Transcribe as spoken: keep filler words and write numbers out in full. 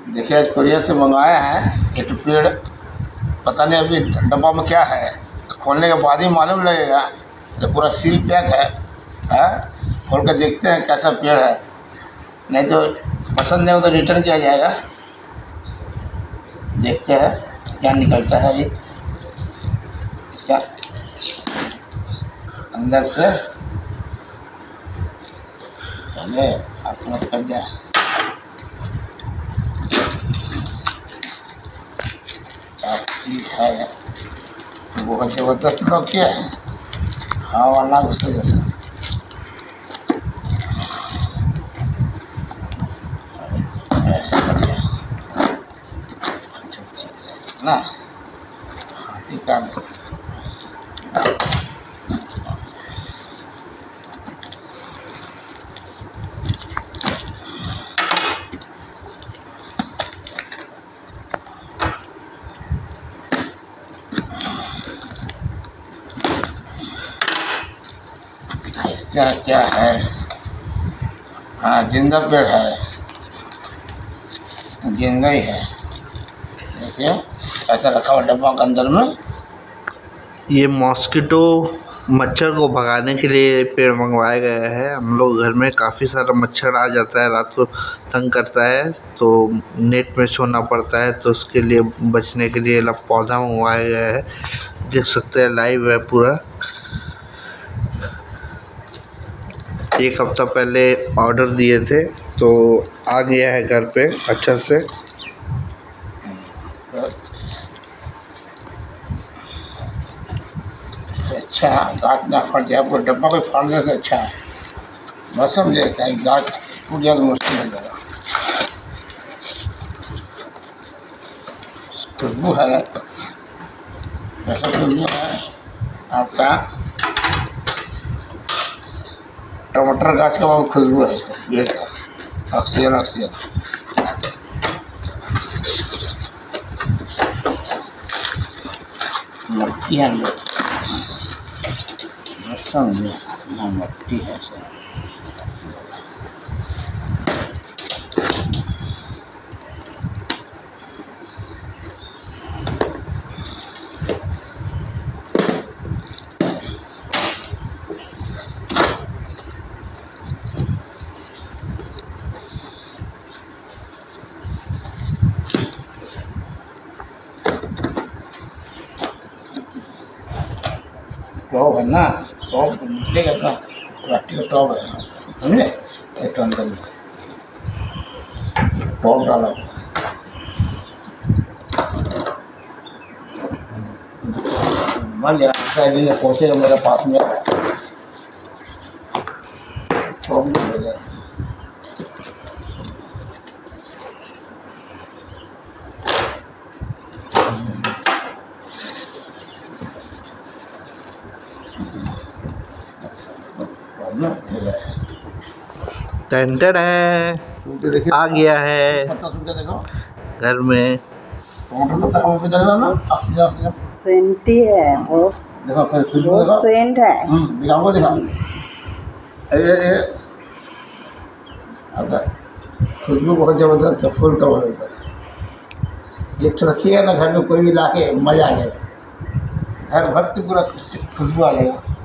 देखिए आज कोरियर से मंगवाए हैं एक पेड़, पता नहीं अभी डब्बा में क्या है, तो खोलने के बाद ही मालूम लगेगा। तो पूरा सील पैक है, है? खोल कर देखते हैं कैसा पेड़ है, नहीं तो पसंद नहीं हो तो रिटर्न किया जाएगा। देखते हैं क्या निकलता है अभी इसका अंदर से। चले आप समझ कर जाए। चीज है बहुत ज़बरदस्त लोग क्या है, हाँ वाला उससे जैसे ऐसा करके ना हाथी का क्या क्या है। हाँ जिंदा पेड़ है, जिंदा ही है। देखिए ऐसा रखा हुआ डब्बा के अंदर में। ये मॉस्किटो मच्छर को भगाने के लिए पेड़ मंगवाया गया है। हम लोग घर में काफ़ी सारा मच्छर आ जाता है, रात को तंग करता है, तो नेट में सोना पड़ता है, तो उसके लिए बचने के लिए पौधा मंगवाया गया है। देख सकते हैं लाइव है पूरा। एक हफ्ता पहले ऑर्डर दिए थे तो आ गया है घर पे अच्छा से। अच्छा गाछ ना फट जाए, पूरा डब्बा को फाड़ने से अच्छा है। बस समझे कहीं गाछ टूट जाए तो मुश्किल हो जाएगा। खुशबू है, ऐसा खुशबू है आपका टमाटर गाछ का बहुत खुशबू है इसका, ये ऑक्सीजन ऑक्सीजन। मट्टी है अंदर, समझे ना मट्टी है सर। टॉप है ना, टॉप निकलेगा ना, प्लास्टिक का टॉप है समझे। एक तो अंदर में टॉप डाला मान लिया पहुँचेगा मेरे पास में टॉप नहीं हो जाए। टेंटर है आ गया है घर में। सेंटी है वो, देखो खुशबू वो देखो, सेंट है। दिखाओ दिखाओ ये ये खुशबू बहुत ज़बरदस्त है, फूल का बहुत है। एक रखिएगा ना घर में, कोई भी ला के मज़ा आ जाएगा, घर भर से पूरा खुशबू आ जाएगा।